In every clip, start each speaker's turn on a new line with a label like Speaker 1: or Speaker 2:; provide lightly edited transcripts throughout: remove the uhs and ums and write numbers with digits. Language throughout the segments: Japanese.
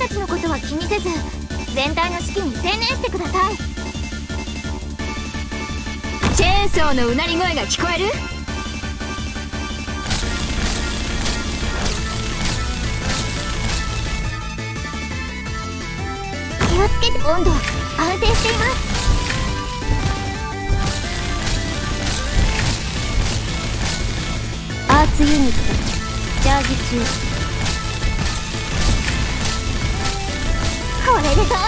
Speaker 1: たちのことは気にせず全体の指揮に専念してください。
Speaker 2: チェーンソーのうなり声が聞こえる？
Speaker 1: 気をつけて。温度安定しています。アーツユニットチャージ中。これでどうです？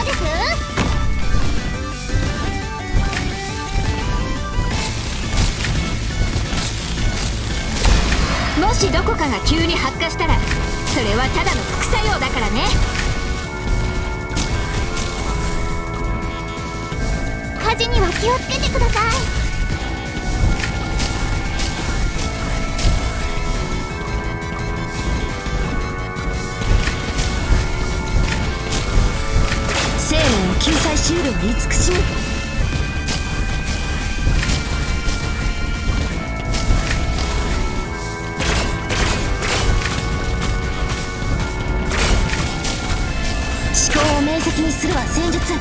Speaker 2: もしどこかが急に発火したらそれはただの副作用だからね。
Speaker 1: 火事には気をつけてください。
Speaker 2: 生命を救済しうる慈しみ。思考を明晰にするは戦術。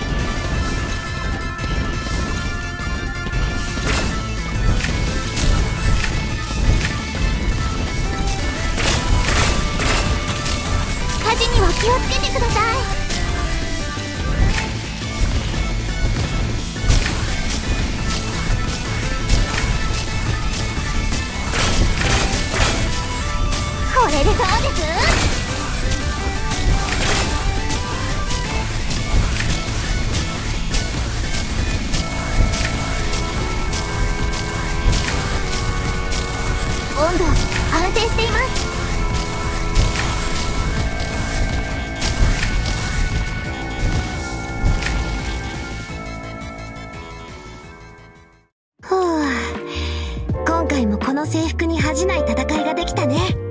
Speaker 1: 火事には気をつけてください。これでどうです？温度安定しています。ふう、今回もこの制服に恥じない戦いができたね。